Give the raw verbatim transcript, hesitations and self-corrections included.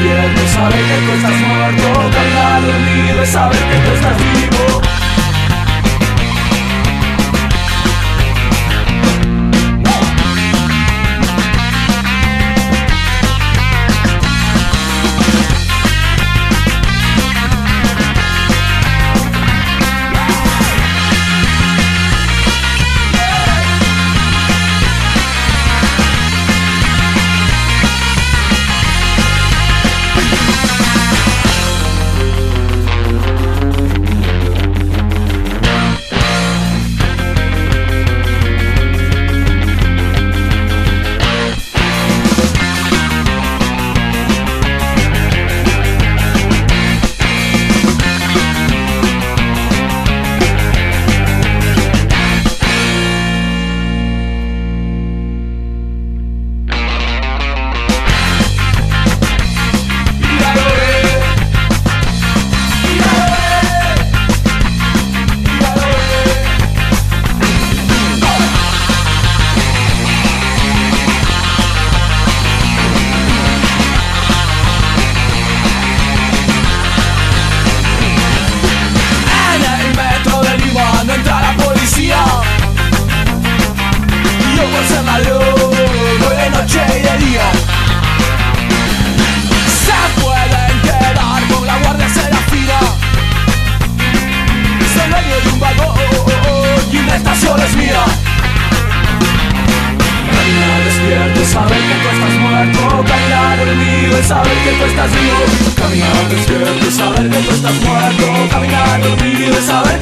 despierto, saber que tú estás muerto. Caminar dormido, saber que tú estás vivo. Saber que tú estás muerto, caminar dormido y saber que tú estás vivo. Caminar despierto y saber que tú estás muerto, caminar dormido y saber